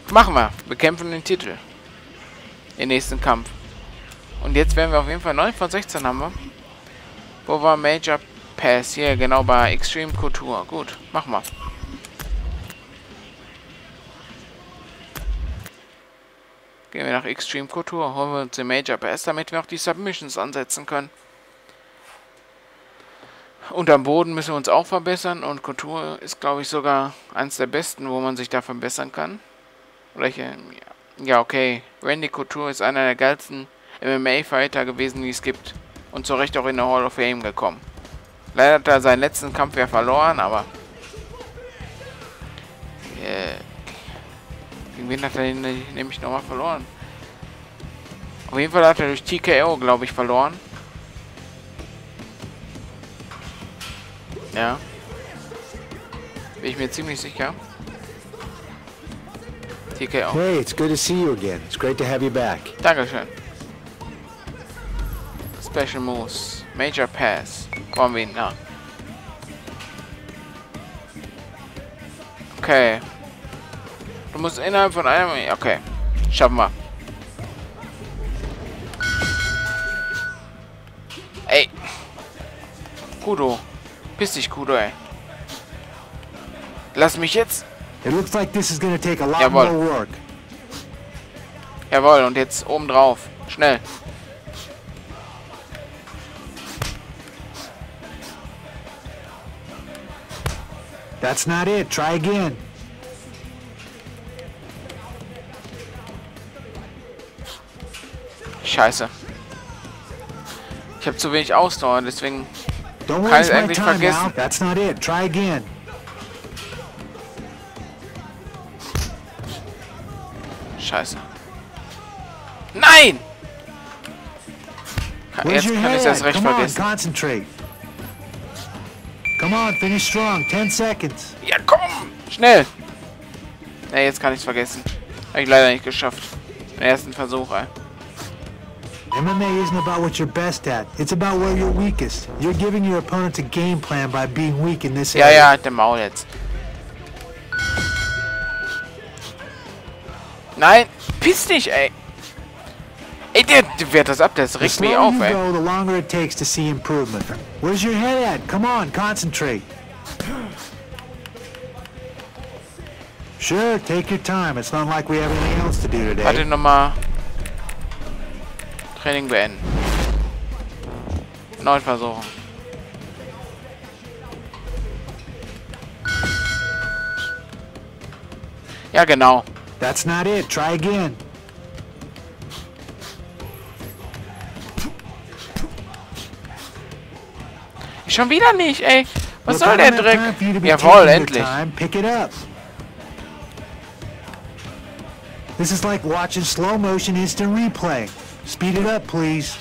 Machen wir. Wir kämpfen den Titel. Den nächsten Kampf. Und jetzt werden wir auf jeden Fall 9 von 16 haben wir. Wo war Major Pass? Hier, genau bei Extreme Couture. Gut, machen wir. Gehen wir nach Extreme Couture, holen wir uns den Major Pass, damit wir auch die Submissions ansetzen können. Und am Boden müssen wir uns auch verbessern und Couture ist, glaube ich, sogar eines der besten, wo man sich da verbessern kann. Welche? Ja, okay. Randy Couture ist einer der geilsten MMA-Fighter gewesen, die es gibt. Und zu Recht auch in der Hall of Fame gekommen. Leider hat er seinen letzten Kampf ja verloren, aber... gegen wen hat er den nämlich nochmal verloren? Auf jeden Fall hat er durch TKO, glaube ich, verloren. Ja. Bin ich mir ziemlich sicher. TKO. Hey, it's good to see you again. It's great to have you back. Dankeschön. Special Moves. Major Pass. Wollen wir ihn? Ja. Okay. Du musst innerhalb von einem... Okay. Schaffen wir. Ey. Kudo. Piss dich, Kudo, ey. Lass mich jetzt... It looks like this is gonna take a lot Jawohl. more work. Jawohl, und jetzt oben drauf. Schnell. That's not it. Try again. Scheiße. Ich habe zu wenig Ausdauer, deswegen Don't kann ich waste my eigentlich time vergessen. now. That's not it. Try again. Scheiße. Nein! Where's Jetzt your kann ich head? das recht Come on, vergessen. concentrate. Come on, finish strong. 10 seconds. Ja, komm! Schnell! Ja, jetzt kann ich es vergessen. Habe ich leider nicht geschafft. Den ersten Versuch, ey. MMA isn't about what you're best at. It's about where you're weakest. You're giving your opponent a game plan by being weak in this Ja, area. ja, halt den Maul jetzt. Nein! Piss dich, ey! Ey, der wehrt das ab, das The regt mich slower auf, you ey. go, the longer it takes to see improvement. Where's your head at? Come on, concentrate. Sure, take your time. It's not like we have anything else to do today. Warte nochmal. Training beenden. 9 Versuche. Ja, genau. That's not it. Try again. Schon wieder nicht, ey. Was Look, soll I der don't have Dreck? time for you to be Jawohl, taking your endlich. time. Pick it up. This is like watching slow motion instant replay. Speed it up, please.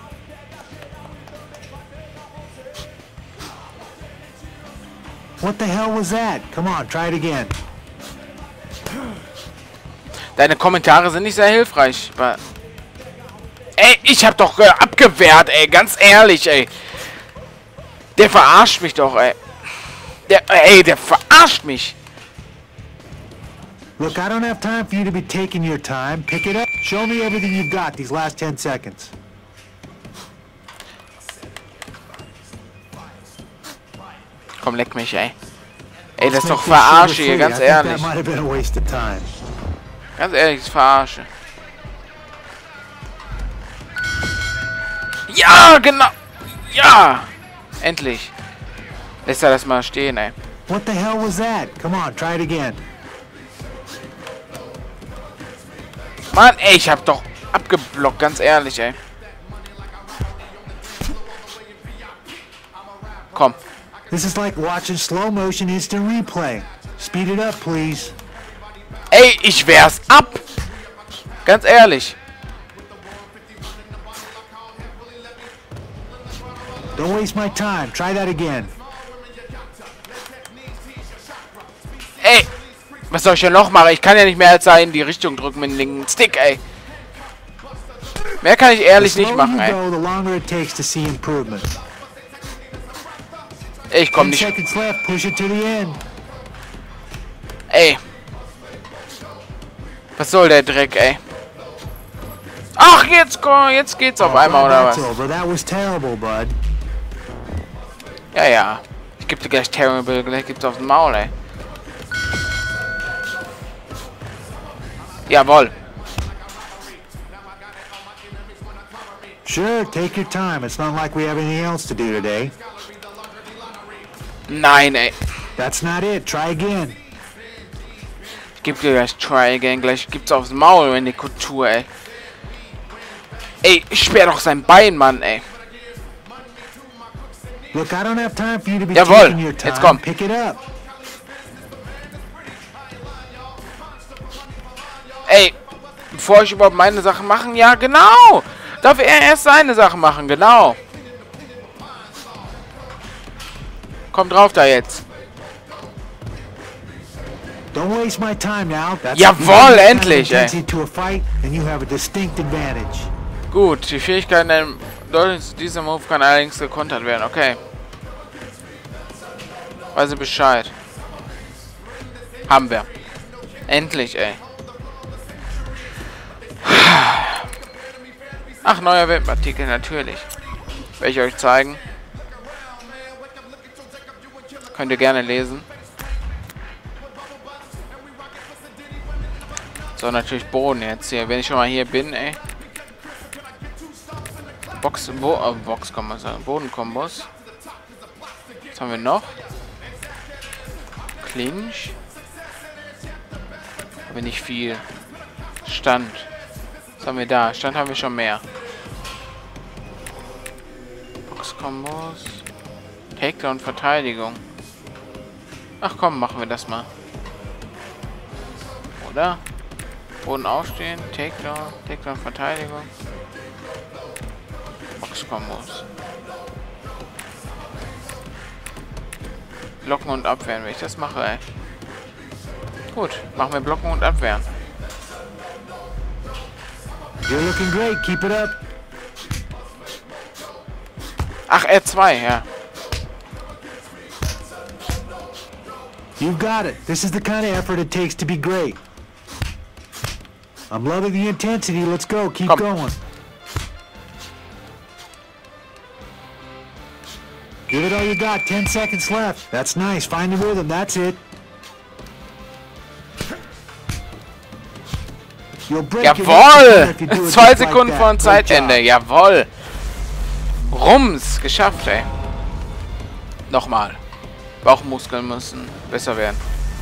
What the hell was that? Come on, try it again. Deine Kommentare sind nicht sehr hilfreich. Aber ey, ich hab doch abgewehrt, ey. Ganz ehrlich, ey. Der verarscht mich doch, ey. Der verarscht mich. Look, I don't have time for you to be taking your time. Pick it up. Show me everything you've got these last 10 seconds. Komm, leck mich, ey. Ey, das ist doch Verarsche hier, ganz ehrlich. That might have been a waste of time. Ganz ehrlich, das ist Verarsche. Ja, genau. Ja. Endlich. Lässt er das mal stehen, ey. What the hell was that? Come on, try it again. Mann, ey, ich hab doch abgeblockt, ganz ehrlich, ey. Komm. This is like watching slow motion instant replay. Speed it up, please. Ey, ich wehr's ab. Ganz ehrlich. Don't waste my time. Try that again. Ey, was soll ich denn noch machen? Ich kann ja nicht mehr als da in die Richtung drücken mit dem linken Stick, ey. Mehr kann ich ehrlich nicht machen, ey. The longer it takes to see improvement. Ich komm 10 nicht. seconds left. Push it to the end. Ey. Was soll der Dreck, ey? Ach, jetzt geht's auf einmal, oder was? That was terrible, bud. Ja, ja. Ich geb dir gleich Terrible, gleich gibt's aufs Maul, ey. Jawohl. Sure, take your time. It's not like we have anything else to do today. Nein, ey. That's not it. Try again. Ich geb dir gleich Try Again, gleich gibt's aufs Maul, wenn die Kultur, ey. Ey, sperr doch sein Bein, Mann, ey. Look, I don't have time for you to be Jawohl, taking your time. jetzt komm. Pick it up. Ey, bevor ich überhaupt meine Sachen machen, ja, genau. Darf er erst seine Sachen machen, genau. Komm drauf da jetzt. Don't waste my time now. That's Jawohl, endlich, ey. to a fight, and you have a distinct advantage. Gut, die Fähigkeit dieser Move kann allerdings gekontert werden, okay. Weiß ich Bescheid. Haben wir. Endlich, ey. Ach, neuer Webartikel, natürlich. Werde ich euch zeigen. Könnt ihr gerne lesen. So, natürlich Boden jetzt hier. Wenn ich schon mal hier bin, ey. Boxkombos, Bodenkombos. Was haben wir noch? Clinch. Aber nicht viel. Stand. Was haben wir da? Stand haben wir schon mehr. Boxkombos. Takedown, Verteidigung. Ach komm, machen wir das mal. Oder? Boden aufstehen, Takedown, Verteidigung. Boxkombos. Blocken und abwehren, wenn ich das mache, ey. Gut, machen wir Blocken und abwehren. You're looking great. Keep it up. Ach, R2, ja. You've got it. This is the kind of effort it takes to be great. I'm loving the intensity. Let's go. Keep going. Give it all you got. 10 seconds left. That's nice. Find the rhythm. That's it. You'll break Jawohl! 2 Sekunden vor dem Zeitende. Jawohl! Rums! Geschafft, ey. Nochmal. Bauchmuskeln müssen besser werden.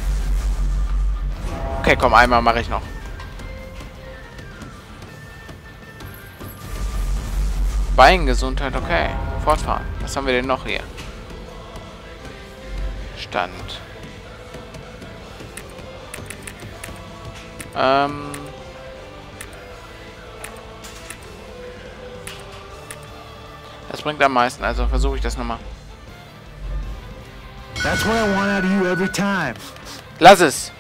Okay, komm, einmal mache ich noch. Beingesundheit, okay. Fortfahren. Was haben wir denn noch hier? Stand. Das bringt am meisten, also versuche ich das nochmal. That's what I want out of you every time. Lass es!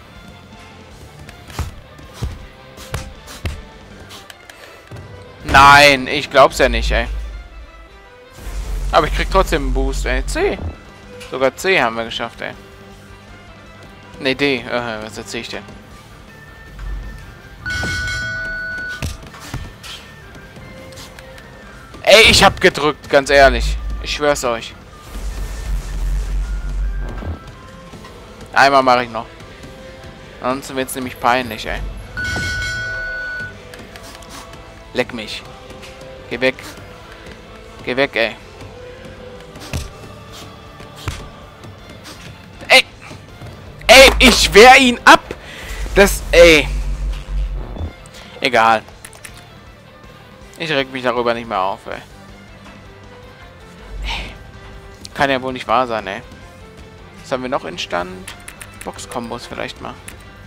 Nein, ich glaub's ja nicht, ey. Aber ich krieg trotzdem einen Boost, ey. C. Sogar C haben wir geschafft, ey. Ne, D. Was erzähl ich denn? Ey, ich hab gedrückt, ganz ehrlich. Ich schwör's euch. Einmal mache ich noch. Ansonsten wird's nämlich peinlich, ey. Leck mich. Geh weg. Geh weg, ey. Ey! Ey, ich wehr ihn ab! Das, ey. Egal. Ich reg mich darüber nicht mehr auf, ey. Kann ja wohl nicht wahr sein, ey. Was haben wir noch in Stand? Boxkombos vielleicht mal.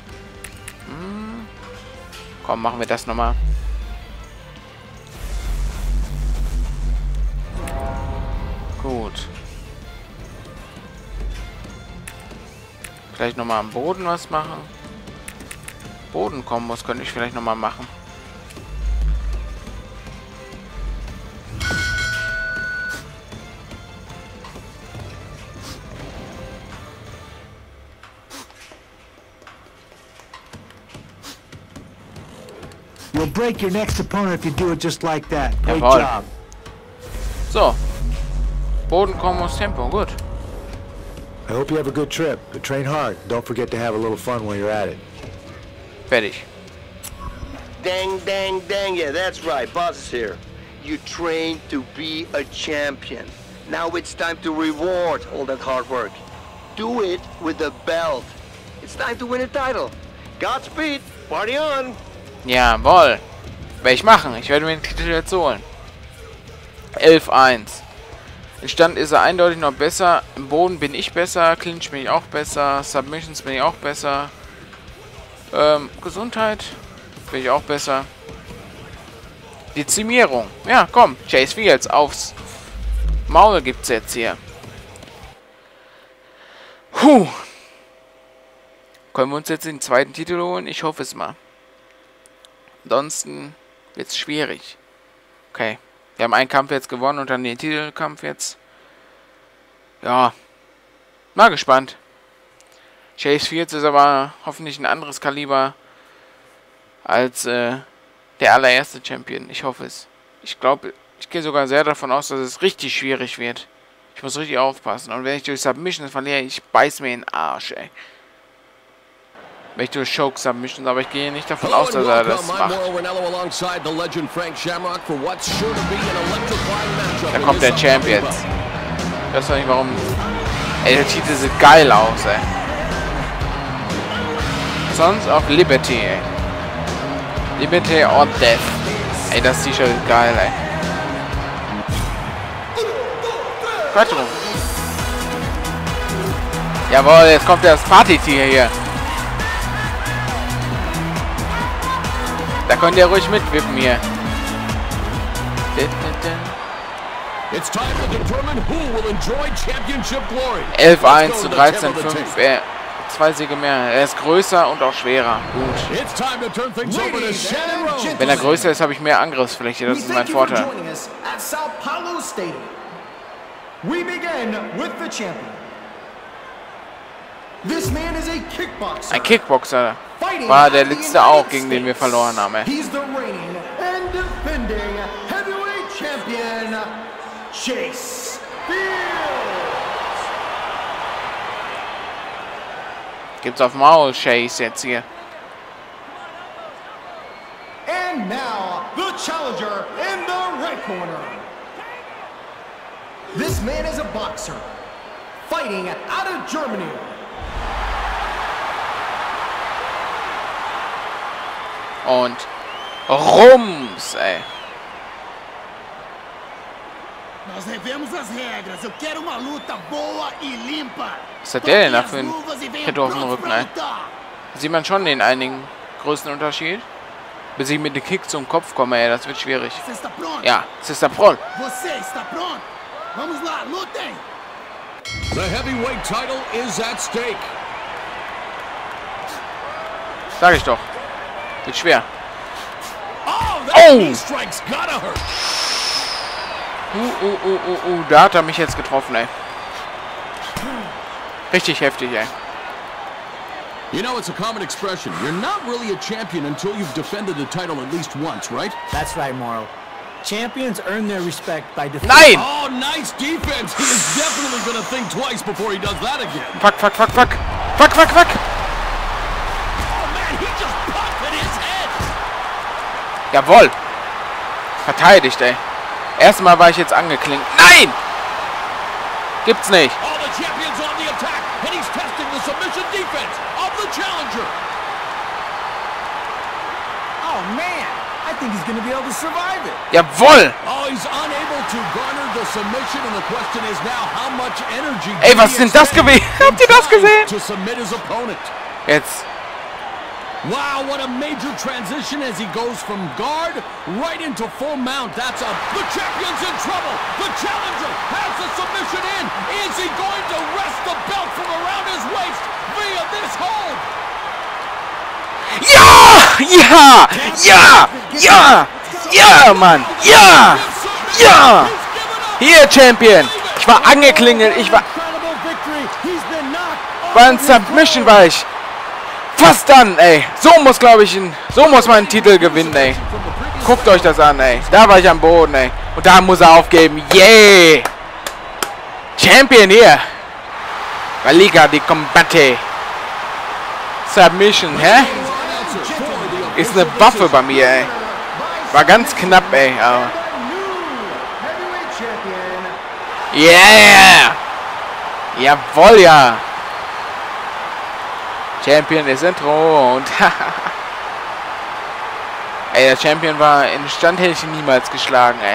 Komm, machen wir das nochmal. Gut. Vielleicht nochmal am Boden was machen. Bodenkombos könnte ich vielleicht nochmal machen. You'll break your next opponent if you do it just like that. Great Jawohl. job. So. Bodenkombos Tempo, gut. I hope you have a good trip, but train hard. Don't forget to have a little fun while you're at it. Fertig. Dang, dang, dang, yeah, that's right, boss is here. You trained to be a champion. Now it's time to reward all that hard work. Do it with the belt. It's time to win a title. Godspeed, party on! Jawohl. Werde ich machen. Ich werde mir den Titel jetzt holen. 11-1. Im Stand ist er eindeutig noch besser. Im Boden bin ich besser. Clinch bin ich auch besser. Submissions bin ich auch besser. Gesundheit bin ich auch besser. Dezimierung. Ja, komm. Chase Fields aufs Maul gibt's jetzt hier. Können wir uns jetzt den zweiten Titel holen? Ich hoffe es mal. Ansonsten wird's schwierig. Okay. Wir haben einen Kampf jetzt gewonnen und dann den Titelkampf jetzt. Ja. Mal gespannt. Chase Fields ist aber hoffentlich ein anderes Kaliber als der allererste Champion. Ich hoffe es. Ich glaube, ich gehe sogar sehr davon aus, dass es richtig schwierig wird. Ich muss richtig aufpassen. Und wenn ich durch Submissions verliere, ich beiß mir in den Arsch, ey. Wenn ich durch Choke Submissions, aber ich gehe nicht davon aus, dass er das macht. Da kommt der Champ jetzt. Ich weiß nicht warum. Ey, der Titel sieht geil aus, ey. Sons of Liberty, ey. Liberty or Death. Ey, das T-Shirt ist geil, ey. Quattro. Jawohl, jetzt kommt das Party-Tier hier. Da könnt ihr ruhig mitwippen hier. 11-1 zu 13-5. 2 Siege mehr. Er ist größer und auch schwerer. Gut. Wenn er größer ist, habe ich mehr Angriffsfläche. Das ist mein Vorteil. Ein Kickboxer war der letzte auch, gegen den wir verloren haben. Chase Fields. Gibt's auf Maul Chase jetzt hier. And now the challenger in the red corner. This man is a boxer fighting out of Germany. Und Rums, ey. Nós revemos as regras. Eu quero uma luta boa e limpa. Was hat der denn da für einen Hit auf dem Rücken, ey? Sieht man schon den einigen größten Unterschied? Bis ich mit dem Kick zum Kopf komme, ey, das wird schwierig. Ja, es ist der Proll. Você está pronto? Vamos lá, lutem! The heavyweight title is at stake. Sag ich doch. Wird schwer. Oh! Strikes gotta hurt. Da hat er mich jetzt getroffen, ey. Richtig heftig, ey. You know, it's a common expression. You're not really a champion until you've defended the title at least once, right? That's right, Morrow. Champions earn their respect by defending. Nein! Oh, nice defense. He is definitely going to think twice before he does that again. Fuck. Fuck. Oh, man, he just popped his head. Jawohl. Verteidigt, ey. Erstmal war ich jetzt angeklingt. Nein! Gibt's nicht. Oh, the champion's on the attack, and he's testing the submission defense of the challenger. Oh man, I think he's gonna be able to survive it. Jawohl! Oh, he's unable to garner the submission, and the question is now how much energy. Ey, was ist denn das gewesen? Habt ihr das gesehen? To submit his opponent. Jetzt. Wow, what a major transition as he goes from guard right into full mount. The champion's in trouble. The challenger has the submission in. Is he going to wrest the belt from around his waist via this hold? Ja, Mann. Ja. Hier, Champion. Ich war angeklingelt. Bei einem Submission war ich. Was dann, ey? So muss, glaube ich, so muss man einen Titel gewinnen, ey. Guckt euch das an, ey. Da war ich am Boden, ey. Und da muss er aufgeben. Yeah! Champion hier. La Liga di Combate. Submission, hä? Ist eine Waffe bei mir, ey. War ganz knapp, ey. Aber yeah! Jawohl, ja! Champion ist entthront. Ey, der Champion war in Stand, hätte ich ihn niemals geschlagen, ey.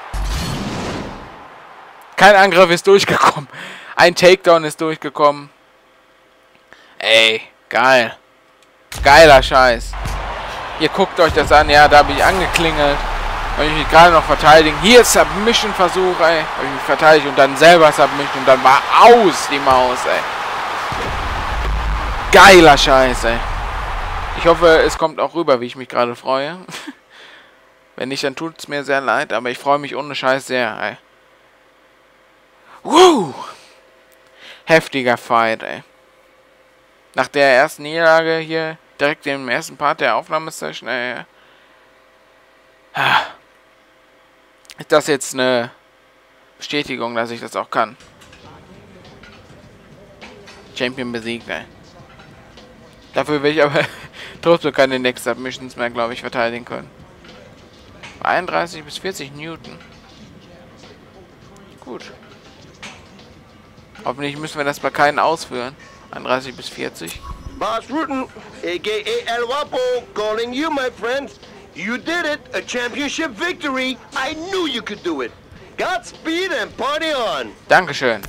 Kein Angriff ist durchgekommen. Ein Takedown ist durchgekommen. Ey, geil. Geiler Scheiß. Ihr guckt euch das an. Ja, da habe ich angeklingelt. Weil ich mich gerade noch verteidigen. Hier Submission-Versuch, ey. Habe ich mich verteidigt und dann selber Submission. Und dann war aus die Maus, ey. Geiler Scheiß, ey. Ich hoffe, es kommt auch rüber, wie ich mich gerade freue. Wenn nicht, dann tut es mir sehr leid. Aber ich freue mich ohne Scheiß sehr, ey. Woo! Heftiger Fight, ey. Nach der ersten Niederlage hier, direkt im ersten Part der Aufnahmesession, ey. Ist das jetzt eine Bestätigung, dass ich das auch kann? Champion besiegt, ey. Dafür will ich aber trotzdem keine Next Submissions mehr, glaube ich, verteidigen können. 31 bis 40 Newton. Gut. Hoffentlich müssen wir das bei keinen ausführen. 31 bis 40. Boss Rutten, a.k.a. El Guapo, calling you, my friend. You did it, a championship victory. I knew you could do it. Godspeed and party on. Dankeschön.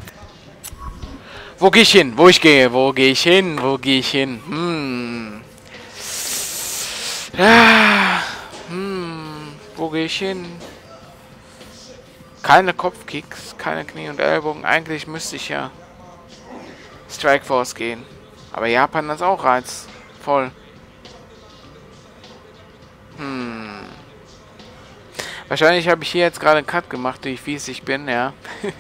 Wo gehe ich hin? Wo ich gehe? Wo gehe ich hin? Wo gehe ich hin? Wo gehe ich hin? Keine Kopfkicks, keine Knie und Ellbogen. Eigentlich müsste ich ja Strikeforce gehen. Aber Japan ist auch reizvoll. Wahrscheinlich habe ich hier jetzt gerade einen Cut gemacht, wie fies ich bin, ja.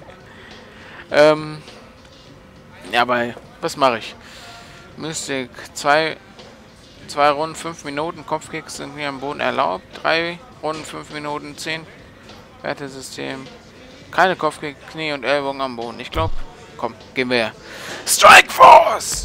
Ja, aber was mache ich? Mystik, zwei Runden 5 Minuten, Kopfkicks sind hier am Boden erlaubt. 3 Runden 5 Minuten 10. Wertesystem. Keine Kopfkick, Knie und Ellbogen am Boden. Ich glaube, komm, gehen wir. Strikeforce!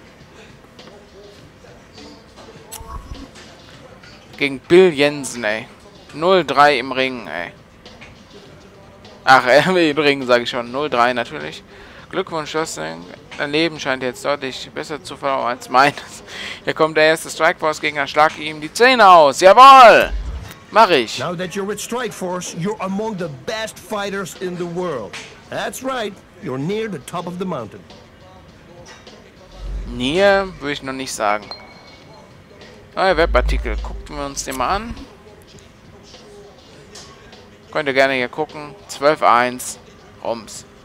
Gegen Bill Jensen, ey. 0-3 im Ring, ey. Ach, im Ring sage ich schon. 0-3 natürlich. Glückwunsch, Justin. Dein Leben scheint jetzt deutlich besser zu verlaufen als meines. Hier kommt der erste Strikeforce-Gegner. Schlag ihm die Zähne aus. Jawohl! Mach ich. Now that you're with Strikeforce, you're among the best fighters in the world. That's right. You're near the top of the mountain. Near würde ich noch nicht sagen. Neuer Webartikel. Gucken wir uns den mal an. Könnt ihr gerne hier gucken. 12-1. Rums.